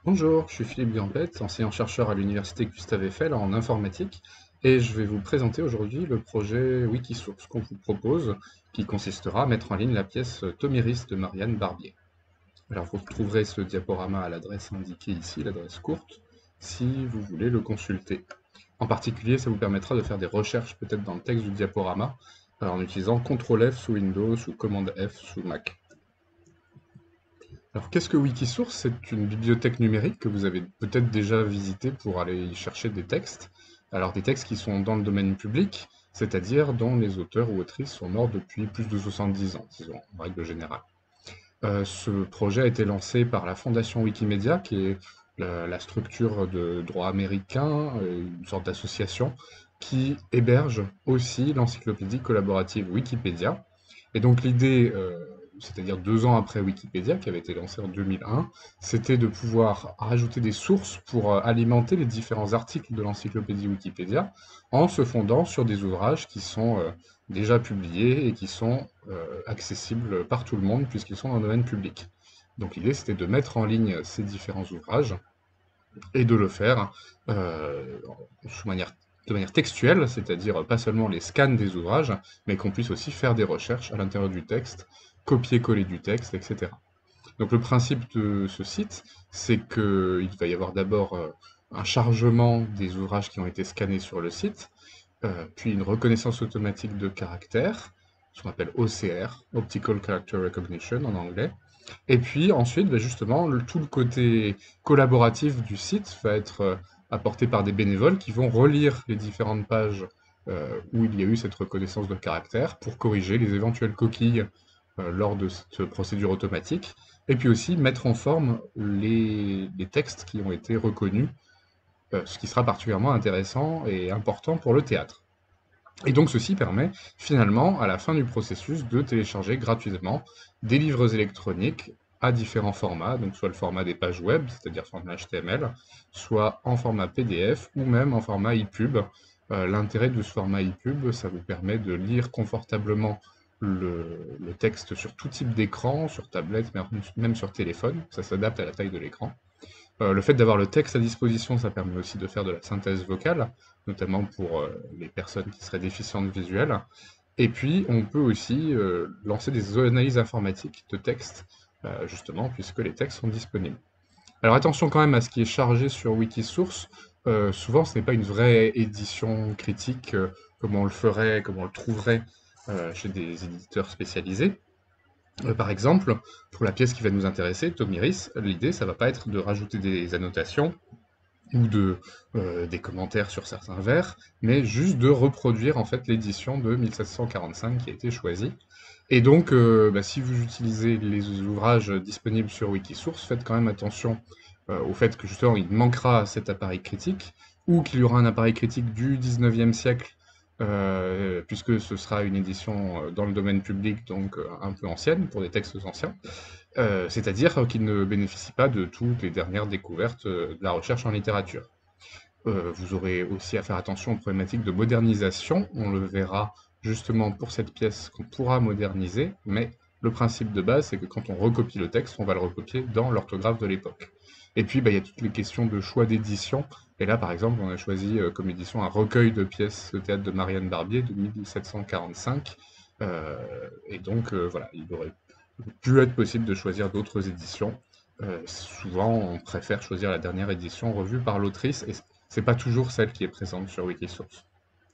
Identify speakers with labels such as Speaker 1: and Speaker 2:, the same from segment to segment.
Speaker 1: Bonjour, je suis Philippe Gambette, enseignant-chercheur à l'université Gustave Eiffel en informatique, et je vais vous présenter aujourd'hui le projet Wikisource qu'on vous propose, qui consistera à mettre en ligne la pièce Tomiris de Marianne Barbier. Alors vous retrouverez ce diaporama à l'adresse indiquée ici, l'adresse courte, si vous voulez le consulter. En particulier, ça vous permettra de faire des recherches peut-être dans le texte du diaporama, en utilisant CTRL F sous Windows ou Command F sous Mac. Alors, qu'est-ce que Wikisource? C'est une bibliothèque numérique que vous avez peut-être déjà visitée pour aller y chercher des textes. Alors, des textes qui sont dans le domaine public, c'est-à-dire dont les auteurs ou autrices sont morts depuis plus de 70 ans, disons, en règle générale. Ce projet a été lancé par la Fondation Wikimedia, qui est la structure de droit américain, une sorte d'association, qui héberge aussi l'encyclopédie collaborative Wikipédia. Et donc l'idée, c'est-à-dire 2 ans après Wikipédia, qui avait été lancée en 2001, c'était de pouvoir rajouter des sources pour alimenter les différents articles de l'encyclopédie Wikipédia, en se fondant sur des ouvrages qui sont déjà publiés et qui sont accessibles par tout le monde puisqu'ils sont dans le domaine public. Donc l'idée c'était de mettre en ligne ces différents ouvrages et de le faire de manière textuelle, c'est-à-dire pas seulement les scans des ouvrages, mais qu'on puisse aussi faire des recherches à l'intérieur du texte, copier-coller du texte, etc. Donc le principe de ce site, c'est qu'il va y avoir d'abord un chargement des ouvrages qui ont été scannés sur le site, puis une reconnaissance automatique de caractères, ce qu'on appelle OCR, Optical Character Recognition en anglais. Et puis ensuite, bah, justement, tout le côté collaboratif du site va être apporté par des bénévoles qui vont relire les différentes pages où il y a eu cette reconnaissance de caractères pour corriger les éventuelles coquilles lors de cette procédure automatique, et puis aussi mettre en forme les textes qui ont été reconnus, ce qui sera particulièrement intéressant et important pour le théâtre. Et donc ceci permet finalement, à la fin du processus, de télécharger gratuitement des livres électroniques à différents formats, donc soit le format des pages web, c'est-à-dire format HTML, soit en format PDF ou même en format EPUB. L'intérêt de ce format EPUB, ça vous permet de lire confortablement le texte sur tout type d'écran, sur tablette, même sur téléphone, ça s'adapte à la taille de l'écran. Le fait d'avoir le texte à disposition, ça permet aussi de faire de la synthèse vocale, notamment pour les personnes qui seraient déficientes visuelles. Et puis, on peut aussi lancer des analyses informatiques de texte, justement, puisque les textes sont disponibles. Alors attention quand même à ce qui est chargé sur Wikisource. Souvent, ce n'est pas une vraie édition critique comme on le ferait, comme on le trouverait chez des éditeurs spécialisés. Par exemple, pour la pièce qui va nous intéresser, Tomiris, l'idée, ça va pas être de rajouter des annotations ou des commentaires sur certains vers, mais juste de reproduire en fait l'édition de 1745 qui a été choisie. Et donc, bah, si vous utilisez les ouvrages disponibles sur Wikisource, faites quand même attention au fait que justement il manquera cet appareil critique, ou qu'il y aura un appareil critique du 19e siècle, puisque ce sera une édition dans le domaine public, donc un peu ancienne pour des textes anciens. C'est-à-dire qu'il ne bénéficie pas de toutes les dernières découvertes de la recherche en littérature. Vous aurez aussi à faire attention aux problématiques de modernisation. On le verra justement pour cette pièce qu'on pourra moderniser, mais le principe de base, c'est que quand on recopie le texte, on va le recopier dans l'orthographe de l'époque. Et puis, bah, il y a toutes les questions de choix d'édition. Et là, par exemple, on a choisi comme édition un recueil de pièces de théâtre de Marianne Barbier de 1745. Et donc, voilà, il aurait pu être possible de choisir d'autres éditions. Souvent, on préfère choisir la dernière édition revue par l'autrice, et c'est pas toujours celle qui est présente sur Wikisource.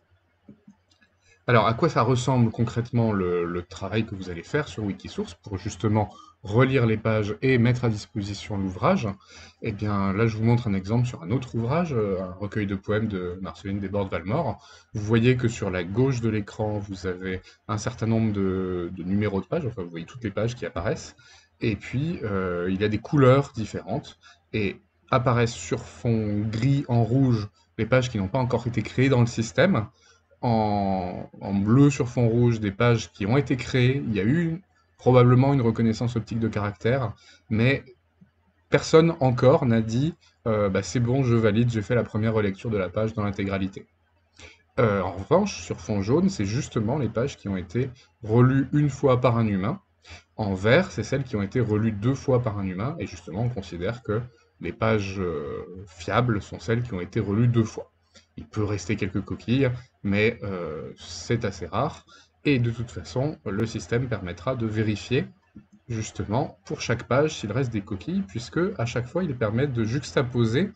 Speaker 1: Alors, à quoi ça ressemble concrètement le travail que vous allez faire sur Wikisource pour justement relire les pages et mettre à disposition l'ouvrage? Eh bien, là, je vous montre un exemple sur un autre ouvrage, un recueil de poèmes de Marceline Desbordes-Valmore. Vous voyez que sur la gauche de l'écran, vous avez un certain nombre de numéros de pages, enfin, vous voyez toutes les pages qui apparaissent. Et puis, il y a des couleurs différentes et apparaissent sur fond gris en rouge les pages qui n'ont pas encore été créées dans le système, en bleu sur fond rouge des pages qui ont été créées. Il y a eu probablement une reconnaissance optique de caractère, mais personne encore n'a dit bah, c'est bon, je valide, j'ai fait la première relecture de la page dans l'intégralité. En revanche, sur fond jaune, c'est justement les pages qui ont été relues une fois par un humain. En vert, c'est celles qui ont été relues 2 fois par un humain, et justement, on considère que les pages fiables sont celles qui ont été relues 2 fois. Il peut rester quelques coquilles, mais c'est assez rare. Et de toute façon, le système permettra de vérifier, justement, pour chaque page, s'il reste des coquilles, puisque à chaque fois, il permet de juxtaposer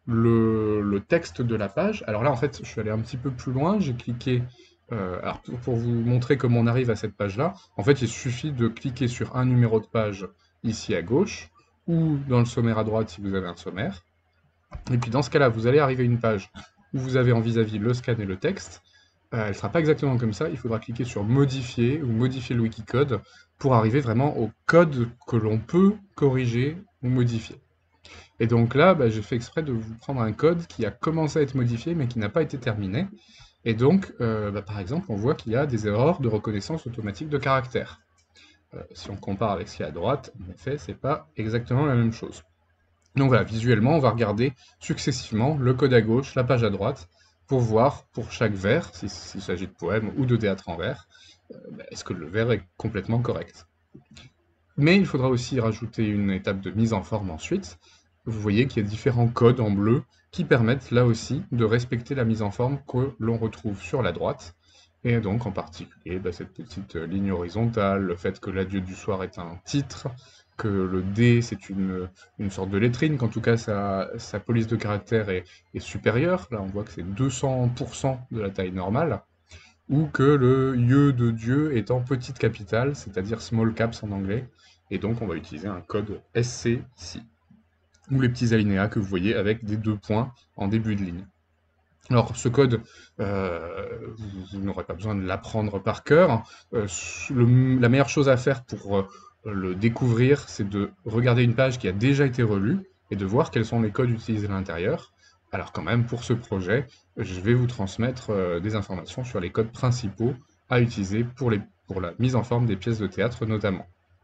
Speaker 1: le texte de la page. Alors là, en fait, je suis allé un petit peu plus loin, j'ai cliqué... alors pour vous montrer comment on arrive à cette page-là, en fait, il suffit de cliquer sur un numéro de page ici à gauche, ou dans le sommaire à droite si vous avez un sommaire. Et puis dans ce cas-là, vous allez arriver à une page où vous avez en vis-à-vis le scan et le texte. Elle ne sera pas exactement comme ça, il faudra cliquer sur modifier ou modifier le wikicode pour arriver vraiment au code que l'on peut corriger ou modifier. Et donc là, bah, j'ai fait exprès de vous prendre un code qui a commencé à être modifié mais qui n'a pas été terminé. Et donc, bah, par exemple, on voit qu'il y a des erreurs de reconnaissance automatique de caractères. Si on compare avec ce qu'il y a à droite, en effet, c'est pas exactement la même chose. Donc voilà, visuellement, on va regarder successivement le code à gauche, la page à droite, pour voir pour chaque vers, s'il s'agit de poème ou de théâtre en vers, bah, est-ce que le vers est complètement correct. Mais il faudra aussi rajouter une étape de mise en forme ensuite. Vous voyez qu'il y a différents codes en bleu qui permettent là aussi de respecter la mise en forme que l'on retrouve sur la droite. Et donc en particulier bah, cette petite ligne horizontale, le fait que l'adieu du soir est un titre, que le D c'est une sorte de lettrine, qu'en tout cas sa police de caractère est supérieure. Là on voit que c'est 200% de la taille normale. Ou que le IE de Dieu est en petite capitale, c'est-à-dire small caps en anglais. Et donc on va utiliser un code SC ici. Ou les petits alinéas que vous voyez avec des 2 points en début de ligne. Alors ce code, vous n'aurez pas besoin de l'apprendre par cœur. La meilleure chose à faire pour le découvrir, c'est de regarder une page qui a déjà été relue et de voir quels sont les codes utilisés à l'intérieur. Alors quand même, pour ce projet, je vais vous transmettre des informations sur les codes principaux à utiliser pour la mise en forme des pièces de théâtre notamment.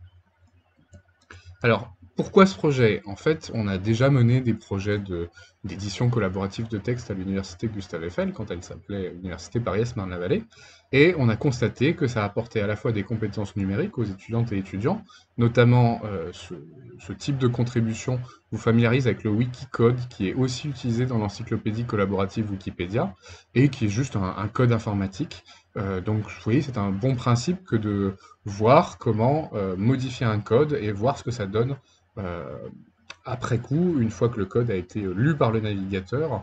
Speaker 1: Alors, pourquoi ce projet? En fait, on a déjà mené des projets d'édition collaborative de textes à l'université Gustave Eiffel, quand elle s'appelait Université Paris-Marne-la-Vallée, et on a constaté que ça apportait à la fois des compétences numériques aux étudiantes et étudiants, notamment ce type de contribution vous familiarise avec le Wikicode, qui est aussi utilisé dans l'encyclopédie collaborative Wikipédia, et qui est juste un code informatique. Donc, vous voyez, c'est un bon principe que de voir comment modifier un code et voir ce que ça donne euh, après coup, une fois que le code a été lu par le navigateur,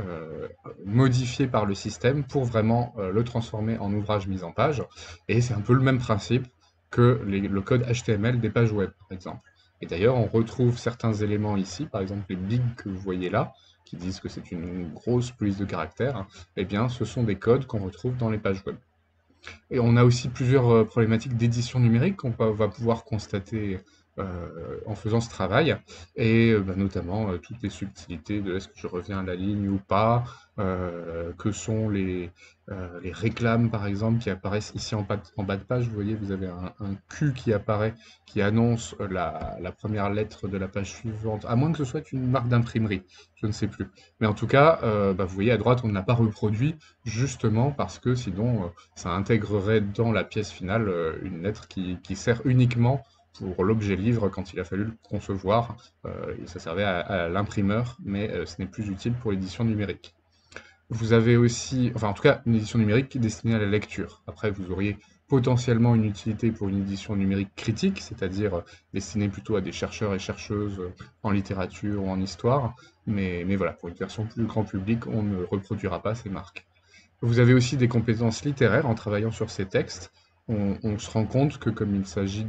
Speaker 1: modifié par le système pour vraiment le transformer en ouvrage mis en page. Et c'est un peu le même principe que le code HTML des pages web, par exemple. Et d'ailleurs, on retrouve certains éléments ici, par exemple les bigs que vous voyez là, qui disent que c'est une grosse police de caractères, eh bien, ce sont des codes qu'on retrouve dans les pages web. Et on a aussi plusieurs problématiques d'édition numérique qu'on va pouvoir constater en faisant ce travail, et bah, notamment toutes les subtilités de est-ce que je reviens à la ligne ou pas, que sont les réclames par exemple qui apparaissent ici en bas de page. Vous voyez, vous avez un Q qui apparaît, qui annonce la première lettre de la page suivante, à moins que ce soit une marque d'imprimerie, je ne sais plus. Mais en tout cas, bah, vous voyez à droite, on ne l'a pas reproduit, justement parce que sinon ça intégrerait dans la pièce finale une lettre qui sert uniquement pour l'objet livre quand il a fallu le concevoir. Et ça servait à l'imprimeur, mais ce n'est plus utile pour l'édition numérique. Vous avez aussi, enfin en tout cas, une édition numérique qui est destinée à la lecture. Après, vous auriez potentiellement une utilité pour une édition numérique critique, c'est-à-dire destinée plutôt à des chercheurs et chercheuses en littérature ou en histoire. Mais voilà, pour une version plus grand public, on ne reproduira pas ces marques. Vous avez aussi des compétences littéraires en travaillant sur ces textes. On se rend compte que comme il s'agit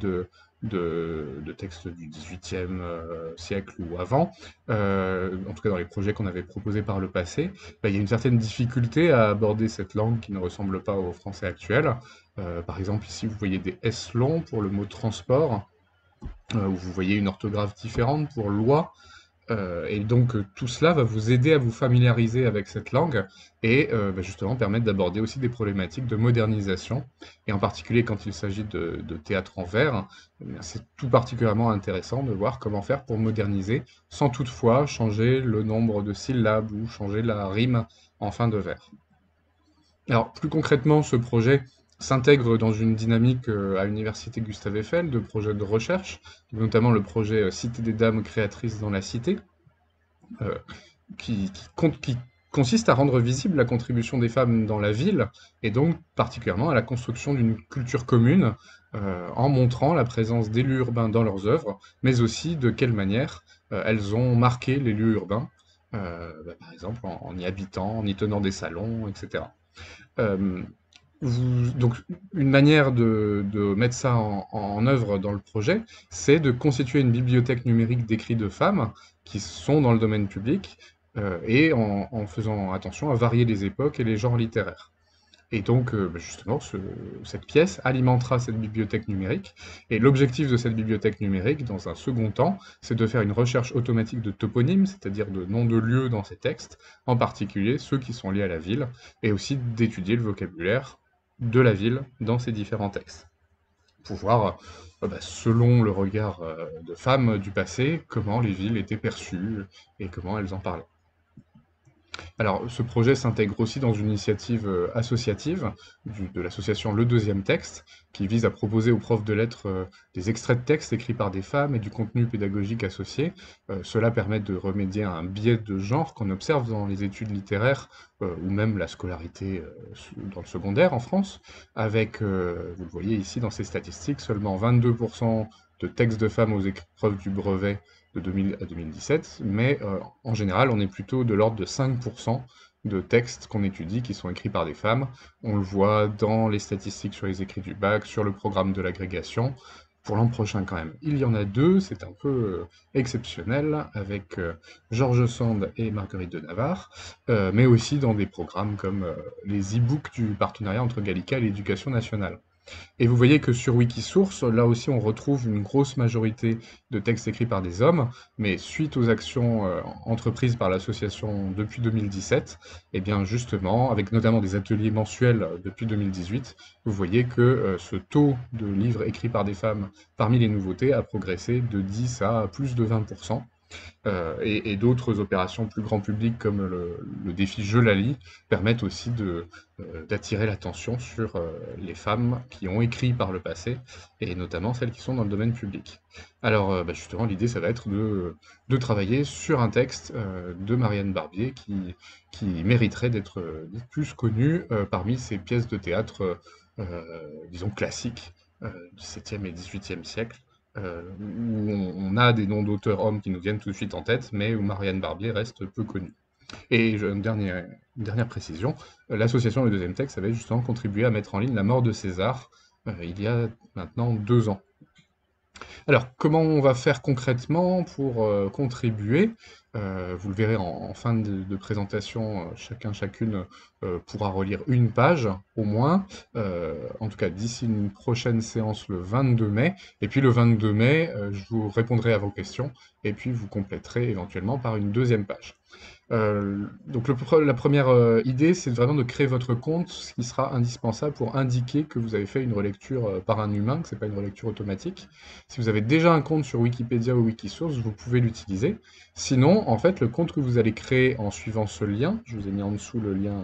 Speaker 1: de textes du XVIIIe siècle ou avant, en tout cas dans les projets qu'on avait proposés par le passé, bah, il y a une certaine difficulté à aborder cette langue qui ne ressemble pas au français actuel. Par exemple, ici, vous voyez des S longs pour le mot transport, où vous voyez une orthographe différente pour loi. Et donc tout cela va vous aider à vous familiariser avec cette langue et bah, justement permettre d'aborder aussi des problématiques de modernisation. Et en particulier quand il s'agit de théâtre en vers, eh bien, c'est tout particulièrement intéressant de voir comment faire pour moderniser sans toutefois changer le nombre de syllabes ou changer la rime en fin de vers. Alors, plus concrètement, ce projet s'intègre dans une dynamique à l'université Gustave Eiffel de projets de recherche, notamment le projet Cité des Dames créatrices dans la cité. euh, qui consiste à rendre visible la contribution des femmes dans la ville, et donc particulièrement à la construction d'une culture commune, en montrant la présence des lieux urbains dans leurs œuvres, mais aussi de quelle manière elles ont marqué les lieux urbains, par exemple en y habitant, en y tenant des salons, etc. Euh, donc, une manière de mettre ça en œuvre dans le projet, c'est de constituer une bibliothèque numérique d'écrits de femmes qui sont dans le domaine public, et en faisant attention à varier les époques et les genres littéraires. Et donc, justement, cette pièce alimentera cette bibliothèque numérique. Et l'objectif de cette bibliothèque numérique, dans un second temps, c'est de faire une recherche automatique de toponymes, c'est-à-dire de noms de lieux dans ces textes, en particulier ceux qui sont liés à la ville, et aussi d'étudier le vocabulaire de la ville dans ces différents textes. Pour voir, selon le regard de femmes du passé, comment les villes étaient perçues et comment elles en parlaient. Alors, ce projet s'intègre aussi dans une initiative associative de l'association Le Deuxième Texte, qui vise à proposer aux profs de lettres des extraits de textes écrits par des femmes et du contenu pédagogique associé. Cela permet de remédier à un biais de genre qu'on observe dans les études littéraires ou même la scolarité dans le secondaire en France, avec, vous le voyez ici dans ces statistiques, seulement 22% de textes de femmes aux épreuves du brevet de 2000 à 2017, mais en général, on est plutôt de l'ordre de 5% de textes qu'on étudie qui sont écrits par des femmes. On le voit dans les statistiques sur les écrits du bac, sur le programme de l'agrégation. Pour l'an prochain quand même, il y en a deux, c'est un peu exceptionnel, avec Georges Sand et Marguerite de Navarre, mais aussi dans des programmes comme les e-books du partenariat entre Gallica et l'Éducation nationale. Et vous voyez que sur Wikisource, là aussi, on retrouve une grosse majorité de textes écrits par des hommes, mais suite aux actions entreprises par l'association depuis 2017, et bien justement, avec notamment des ateliers mensuels depuis 2018, vous voyez que ce taux de livres écrits par des femmes parmi les nouveautés a progressé de 10 à plus de 20%. Et d'autres opérations plus grand public comme le défi Je la lis permettent aussi d'attirer l'attention sur les femmes qui ont écrit par le passé et notamment celles qui sont dans le domaine public. Alors justement l'idée ça va être de travailler sur un texte de Marianne Barbier qui mériterait d'être plus connu parmi ces pièces de théâtre disons classiques du 7e et 18e siècle, où on a des noms d'auteurs hommes qui nous viennent tout de suite en tête, mais où Marianne Barbier reste peu connue. Et une dernière précision, l'association Le Deuxième Texte avait justement contribué à mettre en ligne La mort de César, il y a maintenant 2 ans. Alors, comment on va faire concrètement pour contribuer? Vous le verrez en fin de présentation, chacune pourra relire une page au moins, en tout cas d'ici une prochaine séance le 22 mai. Et puis le 22 mai, je vous répondrai à vos questions et puis vous compléterez éventuellement par une deuxième page. Donc la première idée, c'est vraiment de créer votre compte, ce qui sera indispensable pour indiquer que vous avez fait une relecture par un humain, que c'est pas une relecture automatique. Si vous avez déjà un compte sur Wikipédia ou Wikisource, vous pouvez l'utiliser. Sinon, en fait, le compte que vous allez créer en suivant ce lien, je vous ai mis en dessous le lien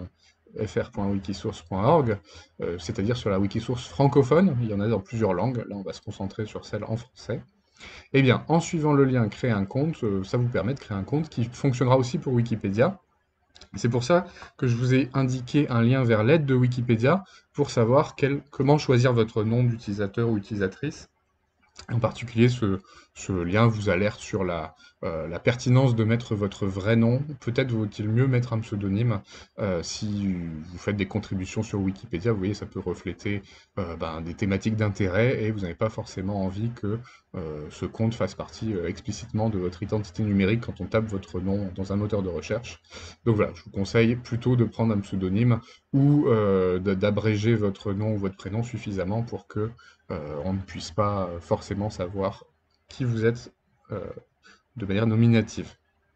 Speaker 1: fr.wikisource.org, c'est-à-dire sur la Wikisource francophone, il y en a dans plusieurs langues, là on va se concentrer sur celle en français. Eh bien, en suivant le lien créer un compte, ça vous permet de créer un compte qui fonctionnera aussi pour Wikipédia. C'est pour ça que je vous ai indiqué un lien vers l'aide de Wikipédia pour savoir comment choisir votre nom d'utilisateur ou utilisatrice. En particulier, ce lien vous alerte sur la pertinence de mettre votre vrai nom. Peut-être vaut-il mieux mettre un pseudonyme si vous faites des contributions sur Wikipédia. Vous voyez, ça peut refléter des thématiques d'intérêt et vous n'avez pas forcément envie que ce compte fasse partie explicitement de votre identité numérique quand on tape votre nom dans un moteur de recherche. Donc voilà, je vous conseille plutôt de prendre un pseudonyme ou d'abréger votre nom ou votre prénom suffisamment pour que on ne puisse pas forcément savoir qui vous êtes de manière nominative.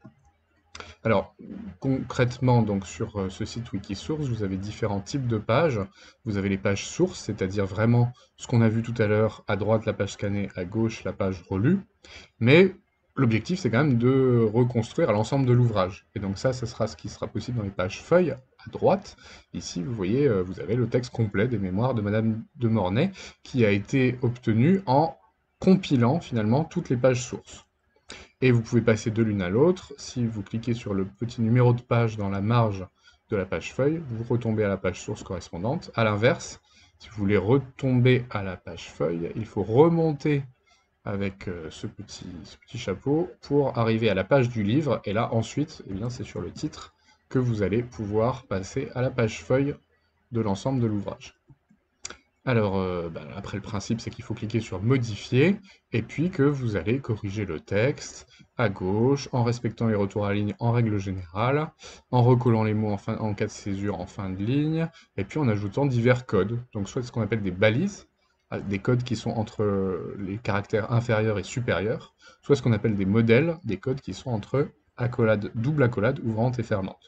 Speaker 1: Alors, concrètement, donc sur ce site Wikisource, vous avez différents types de pages. Vous avez les pages sources, c'est-à-dire vraiment ce qu'on a vu tout à l'heure, à droite la page scannée, à gauche la page relue. Mais l'objectif, c'est quand même de reconstruire l'ensemble de l'ouvrage. Et donc ça sera ce qui sera possible dans les pages feuilles, à droite. Ici, vous voyez, vous avez le texte complet des mémoires de Madame de Mornay, qui a été obtenu en compilant finalement toutes les pages sources. Et vous pouvez passer de l'une à l'autre. Si vous cliquez sur le petit numéro de page dans la marge de la page feuille, vous retombez à la page source correspondante. À l'inverse, si vous voulez retomber à la page feuille, il faut remonter avec ce petit chapeau pour arriver à la page du livre. Et là, ensuite, eh bien, c'est sur le titre que vous allez pouvoir passer à la page feuille de l'ensemble de l'ouvrage. Alors, après le principe, c'est qu'il faut cliquer sur «Modifier» et puis que vous allez corriger le texte à gauche, en respectant les retours à ligne en règle générale, en recollant les mots en cas de césure en fin de ligne, et puis en ajoutant divers codes. Donc soit ce qu'on appelle des balises, des codes qui sont entre les caractères inférieurs et supérieurs, soit ce qu'on appelle des modèles, des codes qui sont entre accolade, double accolade, ouvrante et fermante.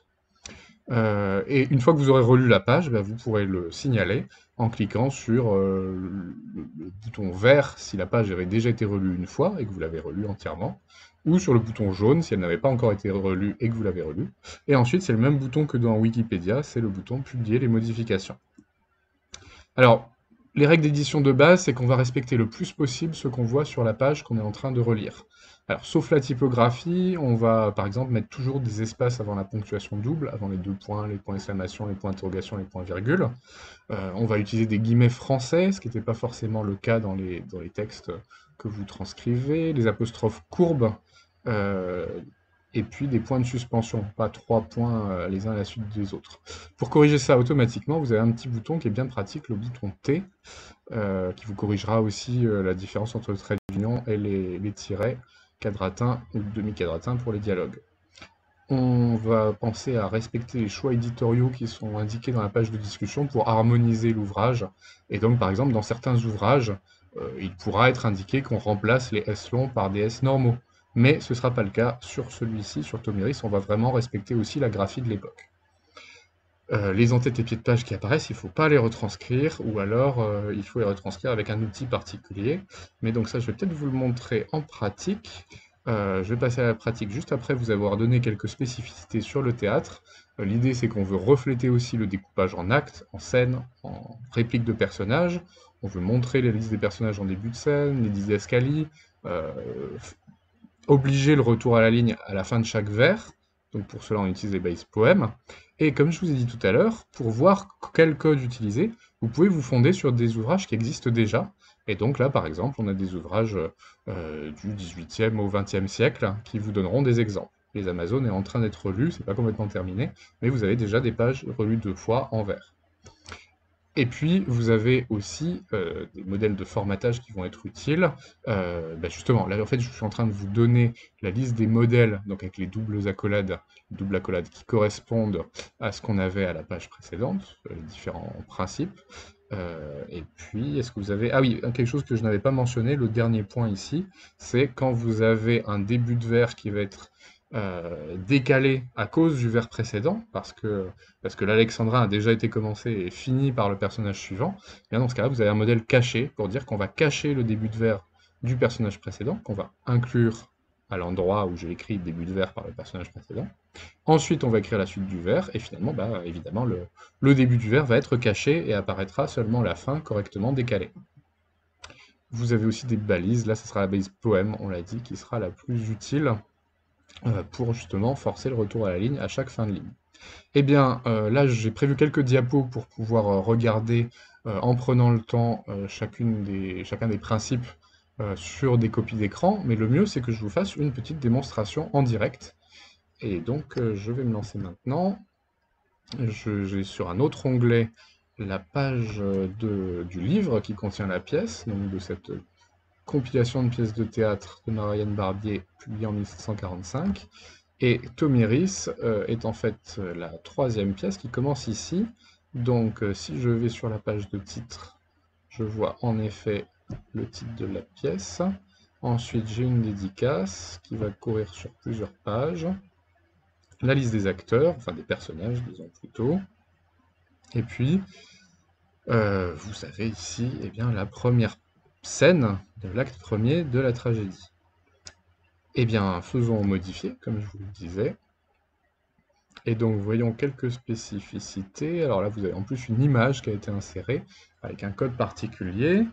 Speaker 1: Et une fois que vous aurez relu la page, vous pourrez le signaler en cliquant sur le bouton vert si la page avait déjà été relue une fois et que vous l'avez relue entièrement, ou sur le bouton jaune si elle n'avait pas encore été relue et que vous l'avez relue. Et ensuite, c'est le même bouton que dans Wikipédia, c'est le bouton publier les modifications. Alors, les règles d'édition de base, c'est qu'on va respecter le plus possible ce qu'on voit sur la page qu'on est en train de relire. Alors, sauf la typographie, on va par exemple mettre toujours des espaces avant la ponctuation double, avant les 2 points, les points d'exclamation, les points d'interrogation, les points virgules. On va utiliser des guillemets français, ce qui n'était pas forcément le cas dans les textes que vous transcrivez, les apostrophes courbes, euh, et puis des points de suspension, pas 3 points les uns à la suite des autres. Pour corriger ça automatiquement, vous avez un petit bouton qui est bien pratique, le bouton T, qui vous corrigera aussi la différence entre le trait d'union et les tirets quadratins ou demi-quadratins pour les dialogues. On va penser à respecter les choix éditoriaux qui sont indiqués dans la page de discussion pour harmoniser l'ouvrage. Et donc, par exemple, dans certains ouvrages, il pourra être indiqué qu'on remplace les S longs par des S normaux. Mais ce ne sera pas le cas sur celui-ci, sur Tomiris, on va vraiment respecter aussi la graphie de l'époque. Les entêtes et pieds de page qui apparaissent, il ne faut pas les retranscrire, ou alors il faut les retranscrire avec un outil particulier. Mais donc ça, je vais peut-être vous le montrer en pratique. Je vais passer à la pratique juste après vous avoir donné quelques spécificités sur le théâtre. L'idée, c'est qu'on veut refléter aussi le découpage en actes, en scènes, en répliques de personnages. On veut montrer les listes des personnages en début de scène, les didascalies, obliger le retour à la ligne à la fin de chaque vers. Donc pour cela, on utilise les base poèmes. Et comme je vous ai dit tout à l'heure, pour voir quel code utiliser, vous pouvez vous fonder sur des ouvrages qui existent déjà. Et donc là, par exemple, on a des ouvrages du 18e au 20e siècle qui vous donneront des exemples. Les Amazones est en train d'être relus, c'est pas complètement terminé, mais vous avez déjà des pages relues 2 fois en vert. Et puis, vous avez aussi des modèles de formatage qui vont être utiles. Justement, là, en fait, je suis en train de vous donner la liste des modèles, donc avec les doubles accolades qui correspondent à ce qu'on avait à la page précédente, les différents principes. Et puis, est-ce que vous avez... Ah oui, quelque chose que je n'avais pas mentionné, le dernier point ici, c'est quand vous avez un début de vers qui va être décalé à cause du vers précédent, parce que l'alexandrin a déjà été commencé et fini par le personnage suivant, et bien dans ce cas-là, vous avez un modèle caché, pour dire qu'on va cacher le début de vers du personnage précédent, qu'on va inclure à l'endroit où j'ai écrit début de vers par le personnage précédent. Ensuite, on va écrire la suite du vers, et finalement, évidemment, le début du vers va être caché et apparaîtra seulement la fin correctement décalée. Vous avez aussi des balises, là ce sera la balise poème, on l'a dit, qui sera la plus utile pour justement forcer le retour à la ligne à chaque fin de ligne. Eh bien, là j'ai prévu quelques diapos pour pouvoir regarder en prenant le temps chacun des principes sur des copies d'écran, mais le mieux c'est que je vous fasse une petite démonstration en direct. Et donc je vais me lancer maintenant. J'ai sur un autre onglet la page du livre qui contient la pièce, donc de cette compilation de pièces de théâtre de Marianne Barbier, publiée en 1745. Et Tomiris est en fait la troisième pièce qui commence ici. Donc si je vais sur la page de titre, je vois en effet le titre de la pièce. Ensuite, j'ai une dédicace qui va courir sur plusieurs pages. La liste des acteurs, enfin des personnages, disons plutôt. Et puis, vous avez ici eh bien, la première scène de l'acte premier de la tragédie. Eh bien, faisons modifier, comme je vous le disais. Et donc, voyons quelques spécificités. Alors là, vous avez en plus une image qui a été insérée avec un code particulier.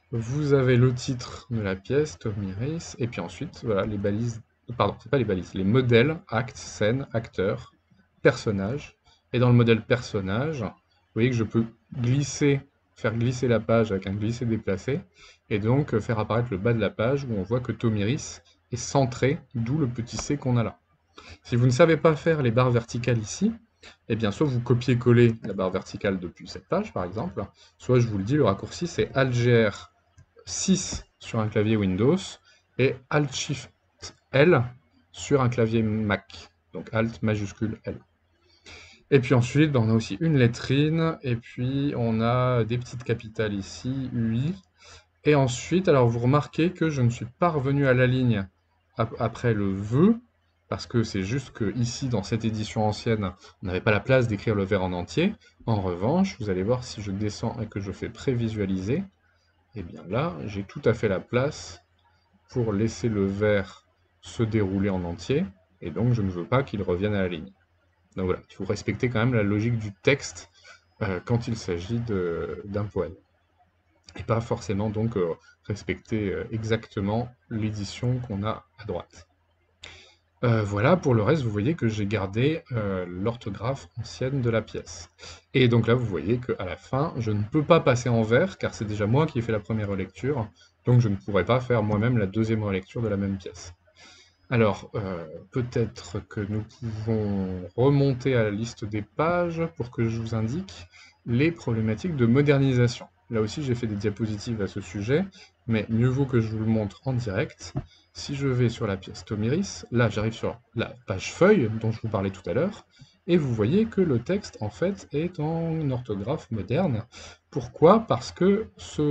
Speaker 1: Vous avez le titre de la pièce, Tomiris, et puis ensuite, voilà, les balises, pardon, c'est pas les balises, les modèles, actes, scène, acteur, personnage. Et dans le modèle personnage, vous voyez que je peux glisser, faire glisser la page avec un glisser-déplacer, et donc faire apparaître le bas de la page où on voit que Tomiris est centré, d'où le petit C qu'on a là. Si vous ne savez pas faire les barres verticales ici, eh bien, soit vous copiez-collez la barre verticale depuis cette page, par exemple, soit je vous le dis, le raccourci, c'est Alt-GR 6 sur un clavier Windows et Alt-Shift-L sur un clavier Mac. Donc Alt majuscule L. Et puis ensuite, ben, on a aussi une lettrine, et puis on a des petites capitales ici, UI. Et ensuite, alors vous remarquez que je ne suis pas revenu à la ligne après le vœu, parce que c'est juste que ici, dans cette édition ancienne, on n'avait pas la place d'écrire le vers en entier. En revanche, vous allez voir si je descends et que je fais prévisualiser, et bien là, j'ai tout à fait la place pour laisser le vers se dérouler en entier, et donc je ne veux pas qu'il revienne à la ligne. Donc voilà, il faut respecter quand même la logique du texte quand il s'agit d'un poème. Et pas forcément donc respecter exactement l'édition qu'on a à droite. Voilà, pour le reste, vous voyez que j'ai gardé l'orthographe ancienne de la pièce. Et donc là, vous voyez qu'à la fin, je ne peux pas passer en vers, car c'est déjà moi qui ai fait la première relecture, donc je ne pourrais pas faire moi-même la deuxième relecture de la même pièce. Alors, peut-être que nous pouvons remonter à la liste des pages pour que je vous indique les problématiques de modernisation. Là aussi, j'ai fait des diapositives à ce sujet, mais mieux vaut que je vous le montre en direct. Si je vais sur la pièce Tomiris, là j'arrive sur la page feuille dont je vous parlais tout à l'heure, et vous voyez que le texte en fait est en orthographe moderne. Pourquoi? Parce que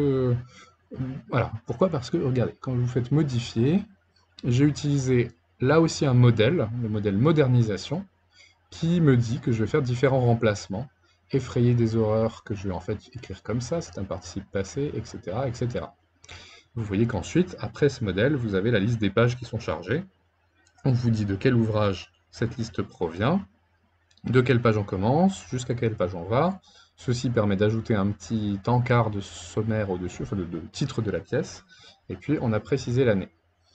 Speaker 1: voilà, pourquoi? Parce que, regardez, quand vous faites modifier, j'ai utilisé là aussi un modèle, le modèle modernisation, qui me dit que je vais faire différents remplacements, effrayer des horreurs que je vais en fait écrire comme ça, c'est un participe passé, etc., etc. Vous voyez qu'ensuite, après ce modèle, vous avez la liste des pages qui sont chargées. On vous dit de quel ouvrage cette liste provient, de quelle page on commence, jusqu'à quelle page on va. Ceci permet d'ajouter un petit encart de sommaire au-dessus, enfin de titre de la pièce, et puis on a précisé l'année.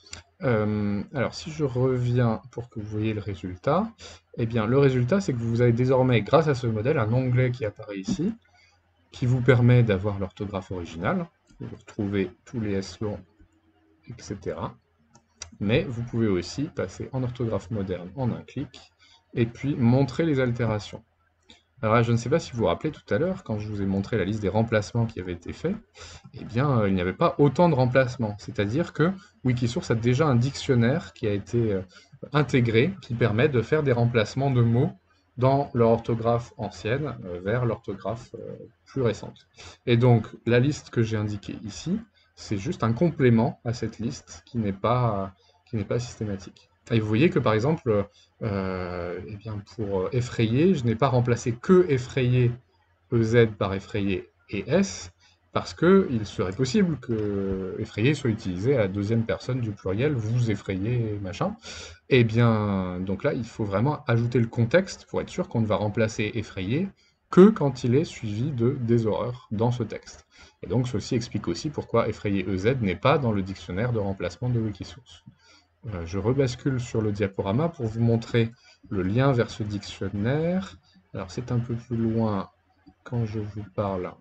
Speaker 1: Alors si je reviens pour que vous voyez le résultat, eh bien le résultat c'est que vous avez désormais, grâce à ce modèle, un onglet qui apparaît ici, qui vous permet d'avoir l'orthographe originale, vous retrouvez tous les S longs, etc. Mais vous pouvez aussi passer en orthographe moderne en un clic, et puis montrer les altérations. Alors là, je ne sais pas si vous vous rappelez tout à l'heure, quand je vous ai montré la liste des remplacements qui avaient été faits, eh bien, il n'y avait pas autant de remplacements. C'est-à-dire que Wikisource a déjà un dictionnaire qui a été intégré, qui permet de faire des remplacements de mots dans leur orthographe ancienne vers l'orthographe plus récente. Et donc, la liste que j'ai indiquée ici, c'est juste un complément à cette liste qui n'est pas systématique. Et vous voyez que par exemple, eh bien pour effrayer, je n'ai pas remplacé que effrayer EZ par effrayer et S, parce qu'il serait possible que effrayer soit utilisé à la deuxième personne du pluriel, vous effrayez, machin. Et bien, donc là, il faut vraiment ajouter le contexte pour être sûr qu'on ne va remplacer effrayer que quand il est suivi de des horreurs dans ce texte. Et donc ceci explique aussi pourquoi effrayer EZ n'est pas dans le dictionnaire de remplacement de Wikisource. Je rebascule sur le diaporama pour vous montrer le lien vers ce dictionnaire. Alors c'est un peu plus loin quand je vous parle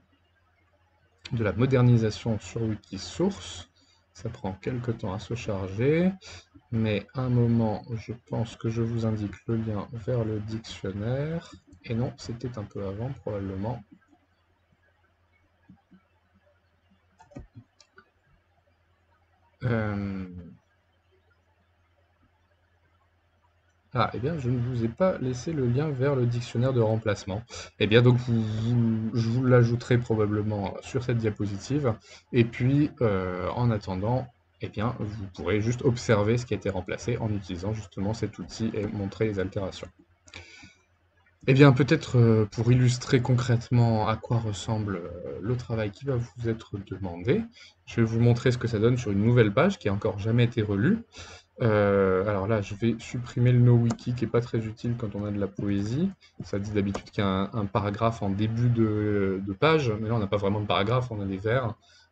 Speaker 1: de la modernisation sur Wikisource. Ça prend quelques temps à se charger, mais un moment, je pense que je vous indique le lien vers le dictionnaire. Et non, c'était un peu avant probablement. Ah, eh bien, je ne vous ai pas laissé le lien vers le dictionnaire de remplacement. Eh bien, donc, je vous l'ajouterai probablement sur cette diapositive. Et puis, en attendant, eh bien, vous pourrez juste observer ce qui a été remplacé en utilisant justement cet outil et montrer les altérations. Eh bien, peut-être pour illustrer concrètement à quoi ressemble le travail qui va vous être demandé, je vais vous montrer ce que ça donne sur une nouvelle page qui n'a encore jamais été relue. Alors là, je vais supprimer le NoWiki qui n'est pas très utile quand on a de la poésie. Ça dit d'habitude qu'il y a un paragraphe en début de page, mais là on n'a pas vraiment de paragraphe, on a des vers.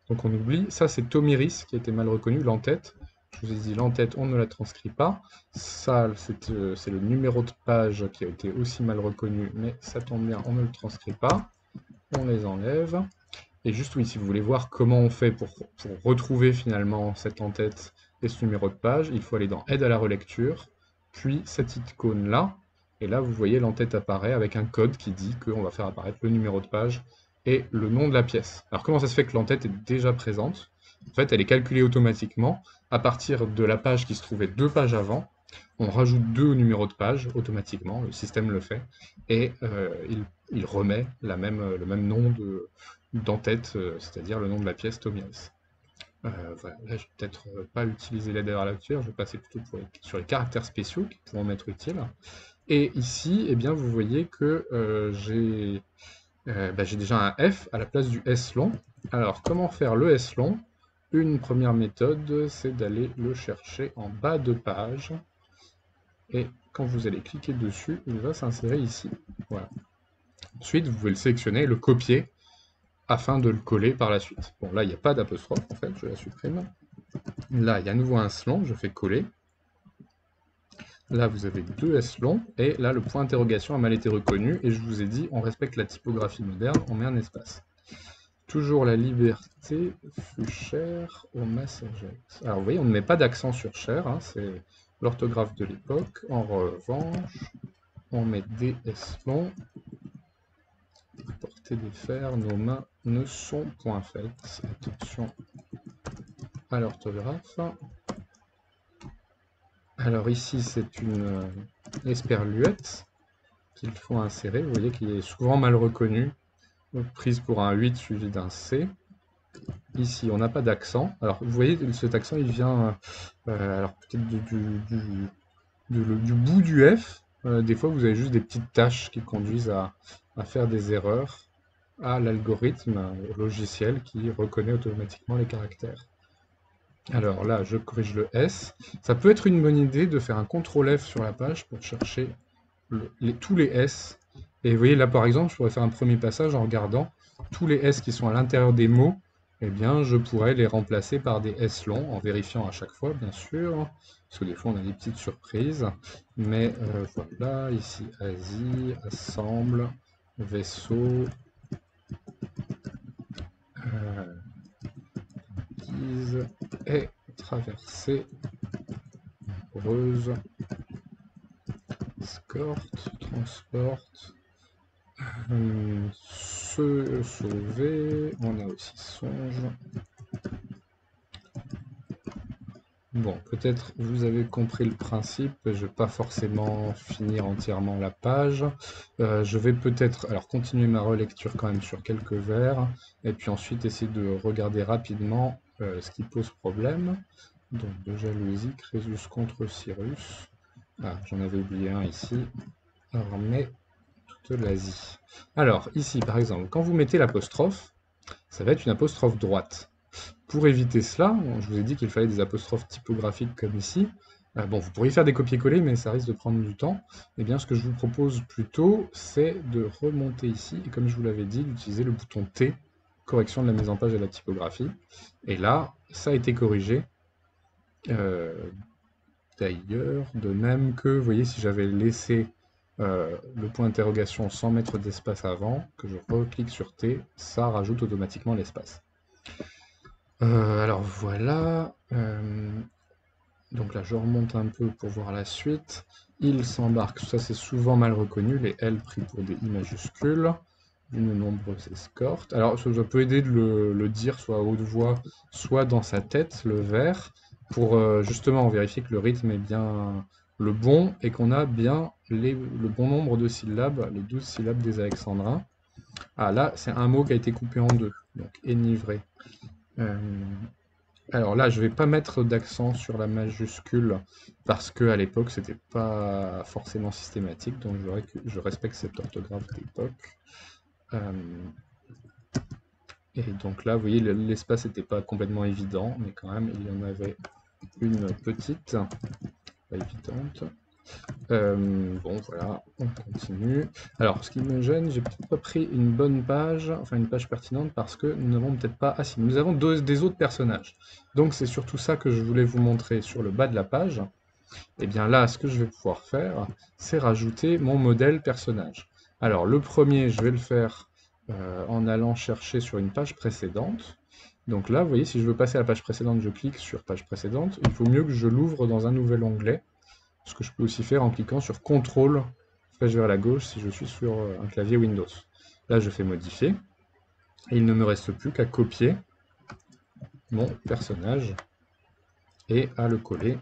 Speaker 1: Donc on oublie, ça c'est Tomiris qui a été mal reconnu, l'entête. Je vous ai dit l'entête, on ne la transcrit pas. Ça, c'est le numéro de page qui a été aussi mal reconnu, mais ça tombe bien, on ne le transcrit pas. On les enlève. Et juste oui, si vous voulez voir comment on fait pour retrouver finalement cette en-tête et ce numéro de page, il faut aller dans Aide à la relecture, puis cette icône-là, et là vous voyez l'en-tête apparaît avec un code qui dit qu'on va faire apparaître le numéro de page et le nom de la pièce. Alors comment ça se fait que l'en-tête est déjà présente? En fait, elle est calculée automatiquement à partir de la page qui se trouvait 2 pages avant. On rajoute 2 au numéro de page automatiquement, le système le fait, et il remet le même nom d'en-tête, c'est-à-dire le nom de la pièce Tomiris. Voilà. Là, je vais peut-être pas utiliser l'aide à la lecture, je vais passer plutôt sur les caractères spéciaux qui pourront m'être utiles. Et ici, eh bien, vous voyez que j'ai déjà un F à la place du S long. Alors, comment faire le S long? Une première méthode, c'est d'aller le chercher en bas de page. Et quand vous allez cliquer dessus, il va s'insérer ici. Voilà. Ensuite, vous pouvez le sélectionner et le copier afin de le coller par la suite. Bon, là, il n'y a pas d'apostrophe, en fait, je la supprime. Là, il y a à nouveau un slon, je fais coller. Là, vous avez 2 S longs, et là, le point d'interrogation a mal été reconnu, et je vous ai dit, on respecte la typographie moderne, on met un espace. Toujours la liberté fut chère aux Massagettes. Alors, vous voyez, on ne met pas d'accent sur cher, hein, c'est l'orthographe de l'époque. En revanche, on met des S longs. Portée des fers, nos mains ne sont point faites. Attention à l'orthographe. Alors ici, c'est une esperluette qu'il faut insérer. Vous voyez qu'il est souvent mal reconnu, prise pour un 8 suivi d'un C. Ici, on n'a pas d'accent. Alors, vous voyez, cet accent, il vient alors peut-être du bout du F. Des fois, vous avez juste des petites tâches qui conduisent à faire des erreurs à l'algorithme logiciel qui reconnaît automatiquement les caractères. Alors là, je corrige le S. Ça peut être une bonne idée de faire un CTRL F sur la page pour chercher tous les S. Et vous voyez là, par exemple, je pourrais faire un premier passage en regardant tous les S qui sont à l'intérieur des mots. Eh bien, je pourrais les remplacer par des S longs, en vérifiant à chaque fois, bien sûr, parce que des fois, on a des petites surprises. Mais voilà, ici, Asie, assemble, vaisseau, guise et traversée, heureuse, escorte, transporte, se sauver, on a aussi songe. Bon, peut-être vous avez compris le principe, je ne vais pas forcément finir entièrement la page. Je vais peut-être alors continuer ma relecture quand même sur quelques vers, et puis ensuite essayer de regarder rapidement ce qui pose problème. Donc de jalousie, Crésus contre Cyrus. Ah, j'en avais oublié un ici. Armée toute l'Asie. Alors, ici par exemple, quand vous mettez l'apostrophe, ça va être une apostrophe droite. Pour éviter cela, je vous ai dit qu'il fallait des apostrophes typographiques comme ici. Bon, vous pourriez faire des copier-coller, mais ça risque de prendre du temps. Eh bien, ce que je vous propose plutôt, c'est de remonter ici, et comme je vous l'avais dit, d'utiliser le bouton T, correction de la mise en page de la typographie. Et là, ça a été corrigé. D'ailleurs, de même que, vous voyez, si j'avais laissé le point d'interrogation sans mettre d'espace avant, que je reclique sur T, ça rajoute automatiquement l'espace. Alors voilà, donc là je remonte un peu pour voir la suite. Il s'embarque, ça c'est souvent mal reconnu, les L pris pour des I majuscules, une nombreuse escorte. Alors ça peut aider de le dire soit à haute voix, soit dans sa tête, le vers, pour justement vérifier que le rythme est bien le bon et qu'on a bien le bon nombre de syllabes, les 12 syllabes des alexandrins. Ah là, c'est un mot qui a été coupé en deux, donc énivré. Alors là, je vais pas mettre d'accent sur la majuscule parce que à l'époque c'était pas forcément systématique, donc je respecte cette orthographe d'époque. Et donc là, vous voyez, l'espace n'était pas complètement évident, mais quand même il y en avait une petite, pas évidente. Bon, voilà, on continue. Alors, ce qui me gêne, j'ai peut-être pas pris une bonne page, enfin une page pertinente, parce que nous n'avons peut-être pas... Ah si, nous avons des autres personnages. Donc c'est surtout ça que je voulais vous montrer sur le bas de la page. Et bien là, ce que je vais pouvoir faire, c'est rajouter mon modèle personnage. Alors, le premier, je vais le faire en allant chercher sur une page précédente. Donc là, vous voyez, si je veux passer à la page précédente, je clique sur page précédente. Il faut mieux que je l'ouvre dans un nouvel onglet. Ce que je peux aussi faire en cliquant sur CTRL, flèche vers la gauche, si je suis sur un clavier Windows. Là, je fais modifier. Et il ne me reste plus qu'à copier mon personnage et à le coller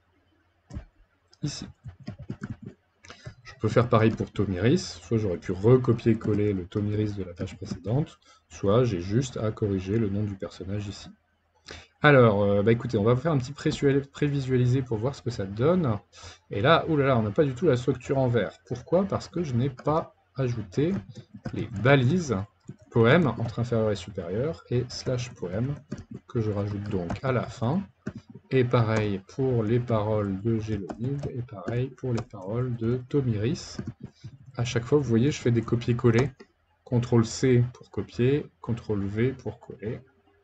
Speaker 1: ici. Je peux faire pareil pour Tomiris, soit j'aurais pu recopier-coller le Tomiris de la page précédente, soit j'ai juste à corriger le nom du personnage ici. Alors, écoutez, on va faire un petit prévisualisé pour voir ce que ça donne. Et là, oulala, on n'a pas du tout la structure en vert. Pourquoi? Parce que je n'ai pas ajouté les balises poème entre inférieur et supérieur et /poème que je rajoute donc à la fin. Et pareil pour les paroles de Gélonide, et pareil pour les paroles de Tomiris. À chaque fois, vous voyez, je fais des copier-coller. CTRL-C pour copier, CTRL-V pour coller.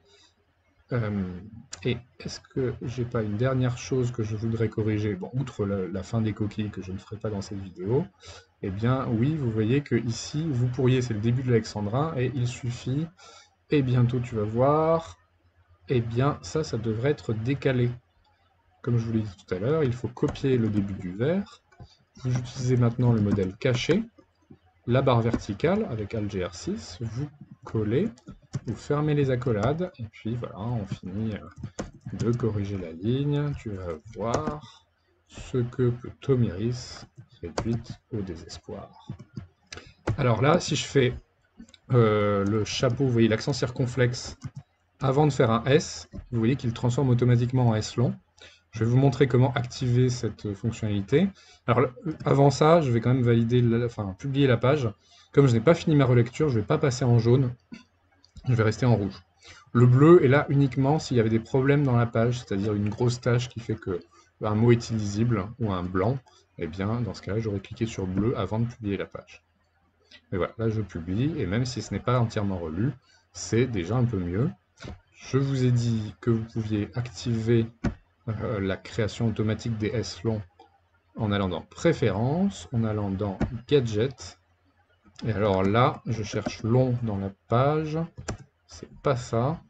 Speaker 1: Et est-ce que j'ai pas une dernière chose que je voudrais corriger? Bon, outre la fin des coquilles que je ne ferai pas dans cette vidéo, eh bien oui, vous voyez que ici, vous pourriez, c'est le début de l'alexandrin, et il suffit, et bientôt tu vas voir, eh bien ça devrait être décalé. Comme je vous l'ai dit tout à l'heure, il faut copier le début du vers. Vous utilisez maintenant le modèle caché, la barre verticale avec AltGr6, vous collez, vous fermez les accolades, et puis voilà, on finit de corriger la ligne. Tu vas voir ce que peut Tomiris, réduite au désespoir. Alors là, si je fais le chapeau, vous voyez l'accent circonflexe, avant de faire un S, vous voyez qu'il transforme automatiquement en S long. Je vais vous montrer comment activer cette fonctionnalité. Alors avant ça, je vais quand même valider, publier la page. Comme je n'ai pas fini ma relecture, je ne vais pas passer en jaune, je vais rester en rouge. Le bleu est là uniquement s'il y avait des problèmes dans la page, c'est-à-dire une grosse tache qui fait que un mot est illisible, ou un blanc, et bien dans ce cas-là, j'aurais cliqué sur bleu avant de publier la page. Et voilà, là je publie, et même si ce n'est pas entièrement relu, c'est déjà un peu mieux. Je vous ai dit que vous pouviez activer la création automatique des S longs en allant dans Préférences, en allant dans Gadget. Et alors là, je cherche long dans la page. C'est pas ça.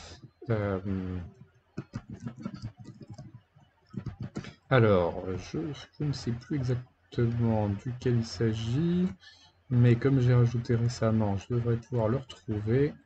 Speaker 1: Alors, je ne sais plus exactement duquel il s'agit, mais comme j'ai rajouté récemment, je devrais pouvoir le retrouver.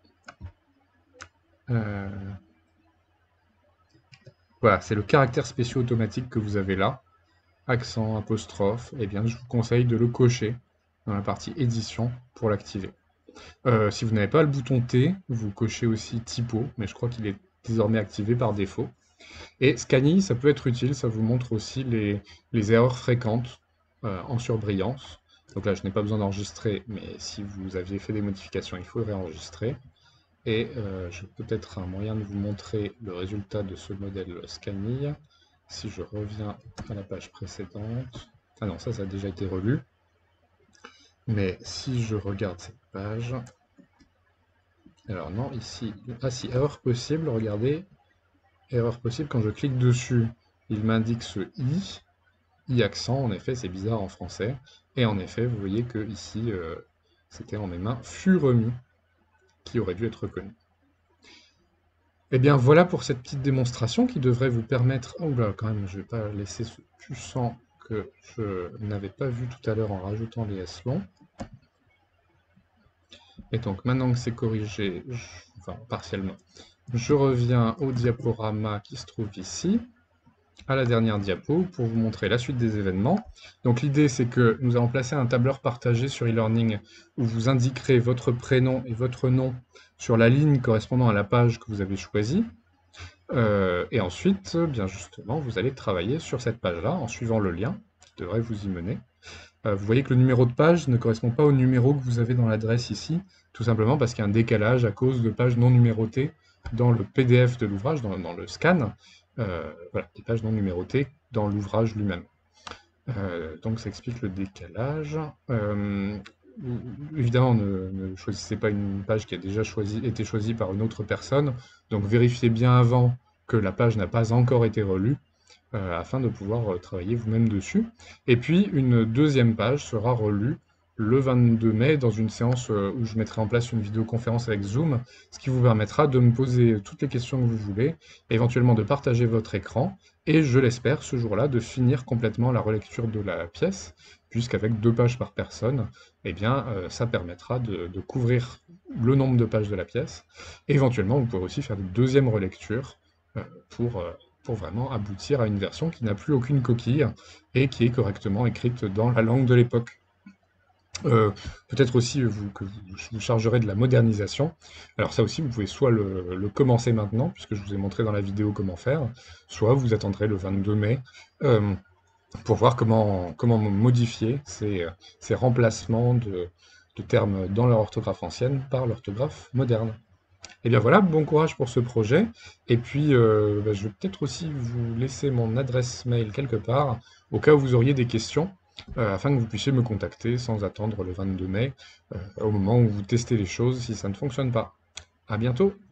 Speaker 1: Voilà, c'est le caractère spéciaux automatique que vous avez là. Accent, apostrophe, eh bien je vous conseille de le cocher dans la partie édition pour l'activer. Si vous n'avez pas le bouton T, vous cochez aussi typo, mais je crois qu'il est désormais activé par défaut. Et Scanny, ça peut être utile, ça vous montre aussi les erreurs fréquentes en surbrillance. Donc là, je n'ai pas besoin d'enregistrer, mais si vous aviez fait des modifications, il faudrait enregistrer. Et j'ai peut-être un moyen de vous montrer le résultat de ce modèle Scanny. Si je reviens à la page précédente... Ah non, ça a déjà été relu. Mais si je regarde cette page... Alors non, ici... Ah si, erreur possible, regardez. Erreur possible, quand je clique dessus, il m'indique ce I. I accent, en effet, c'est bizarre en français. Et en effet, vous voyez que ici, c'était en mes mains, fut remis, qui aurait dû être reconnu. Et bien voilà pour cette petite démonstration qui devrait vous permettre... Oh là, quand même, je ne vais pas laisser ce puissant que je n'avais pas vu tout à l'heure en rajoutant les S longs. Et donc maintenant que c'est corrigé, enfin partiellement, je reviens au diaporama qui se trouve ici, à la dernière diapo, pour vous montrer la suite des événements. Donc l'idée c'est que nous allons placer un tableur partagé sur e-learning où vous indiquerez votre prénom et votre nom sur la ligne correspondant à la page que vous avez choisie. Et ensuite, bien justement, vous allez travailler sur cette page-là en suivant le lien qui devrait vous y mener. Vous voyez que le numéro de page ne correspond pas au numéro que vous avez dans l'adresse ici, tout simplement parce qu'il y a un décalage à cause de pages non numérotées dans le PDF de l'ouvrage, dans le scan. Voilà, des pages non numérotées dans l'ouvrage lui-même. Donc ça explique le décalage. Évidemment, ne choisissez pas une page qui a déjà été choisie par une autre personne, donc vérifiez bien avant que la page n'a pas encore été relue, afin de pouvoir travailler vous-même dessus. Et puis une deuxième page sera relue le 22 mai dans une séance où je mettrai en place une vidéoconférence avec Zoom, ce qui vous permettra de me poser toutes les questions que vous voulez, éventuellement de partager votre écran, et je l'espère ce jour-là de finir complètement la relecture de la pièce, puisqu'avec 2 pages par personne, eh bien, ça permettra de couvrir le nombre de pages de la pièce. Et éventuellement, vous pourrez aussi faire des deuxièmes relectures euh, pour, euh, pour vraiment aboutir à une version qui n'a plus aucune coquille et qui est correctement écrite dans la langue de l'époque. Euh, Peut-être aussi que vous chargerez de la modernisation. Alors ça aussi, vous pouvez soit le commencer maintenant, puisque je vous ai montré dans la vidéo comment faire, soit vous attendrez le 22 mai euh, pour voir comment modifier ces remplacements de termes dans leur orthographe ancienne par l'orthographe moderne. Et bien voilà, bon courage pour ce projet. Et puis, je vais peut-être aussi vous laisser mon adresse mail quelque part, au cas où vous auriez des questions, afin que vous puissiez me contacter sans attendre le 22 mai, au moment où vous testez les choses si ça ne fonctionne pas. À bientôt!